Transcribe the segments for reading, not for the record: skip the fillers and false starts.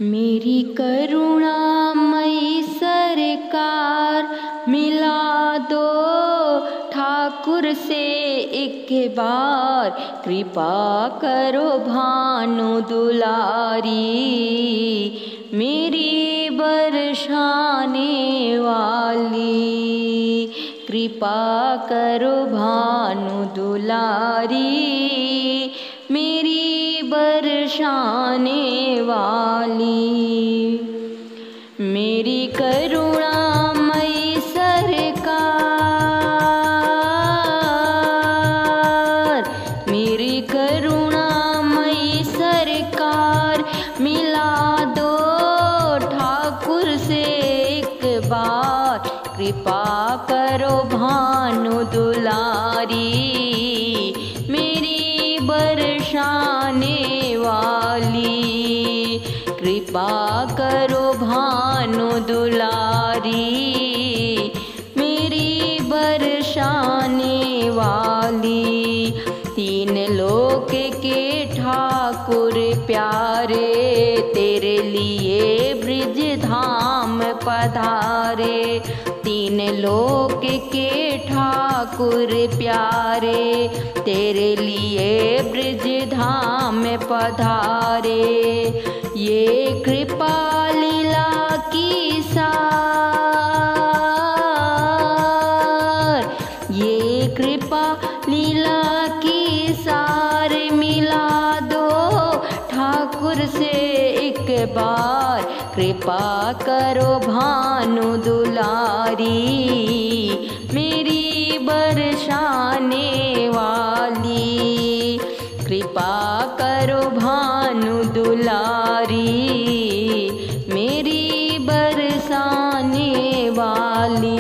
मेरी करुणामयी सरकार मिला दो ठाकुर से एक बार, कृपा करो भानु दुलारी मेरी बरसाने वाली। कृपा करो भानु दुलारी मेरी बरसाने वाली। मेरी करुणामयी सरकार, मेरी करुणामयी सरकार मिला दो ठाकुर से एक बार, कृपा करो भानु दुलारी मेरी बरसाने वाली। कृपा करो भानु दुलारी मेरी बरसाने वाली। तीन लोक के ठाकुर प्यारे तेरे लिए ब्रिज धाम पधारे। तीन लोक के ठाकुर प्यारे तेरे लिए ब्रिज धाम पधारे। ये कृपा लीला की सार, ये कृपा लीला की सार मिला दो ठाकुर से एक बार, कृपा करो भानु दुलारी मेरी बरसाने वाली। कृपा करो भानु दुलारी मेरी बरसाने वाली।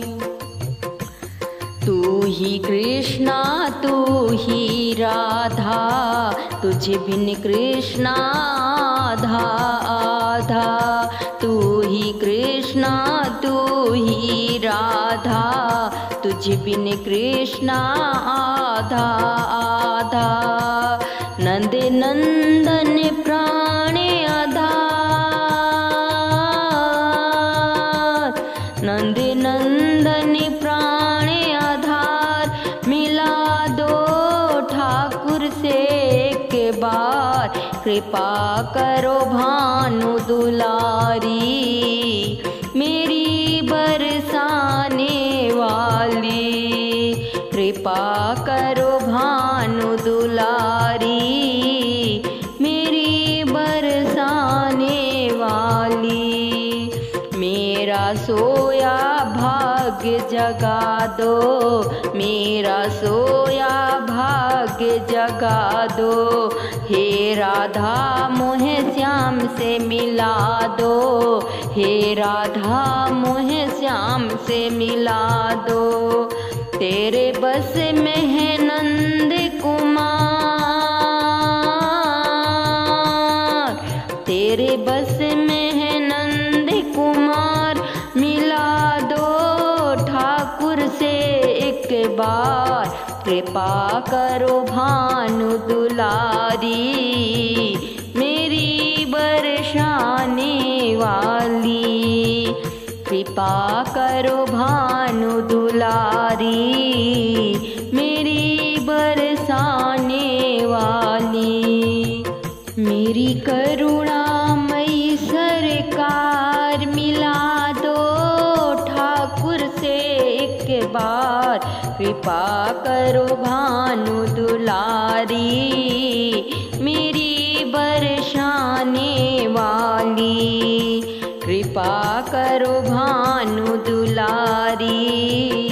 तू ही कृष्णा तू ही राधा, तुझे बिन कृष्णा आधा आधा। तू ही कृष्णा तू ही राधा, तुझे बिन कृष्णा आधा आधा। नंद नंदन प्राण आधार, नंद नंदन प्राण आधार मिला दो ठाकुर से एक बार, कृपा करो भानु दुलारी मेरी बरसाने वाली। कृपा करो भानु दुलारी मेरी बरसाने वाली। मेरा सोया भाग्य जगा दो, मेरा सोया भाग्य जगा दो। हे राधा मोहे श्याम से मिला दो, हे राधा मोहे श्याम से मिला दो। तेरे बस में है नंद कुमार, तेरे बस में है नंद कुमार मिला दो ठाकुर से एक बार, कृपा करो भानु दुलारी मेरी बरसाने वाली। कृपा करो भानु दुलारी मेरी बरसाने वाली। मेरी करुणामयी सरकार मिला दो ठाकुर से एक बार, कृपा करो भानु दुलारी मेरी बरसाने वाली। कृपा करो भानु दुलारी